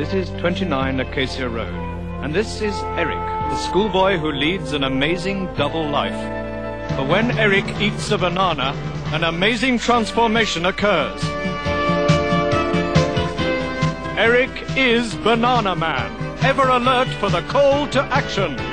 This is 29 Acacia Road, and this is Eric, the schoolboy who leads an amazing double life. For when Eric eats a banana, an amazing transformation occurs. Eric is Banana Man, ever alert for the call to action.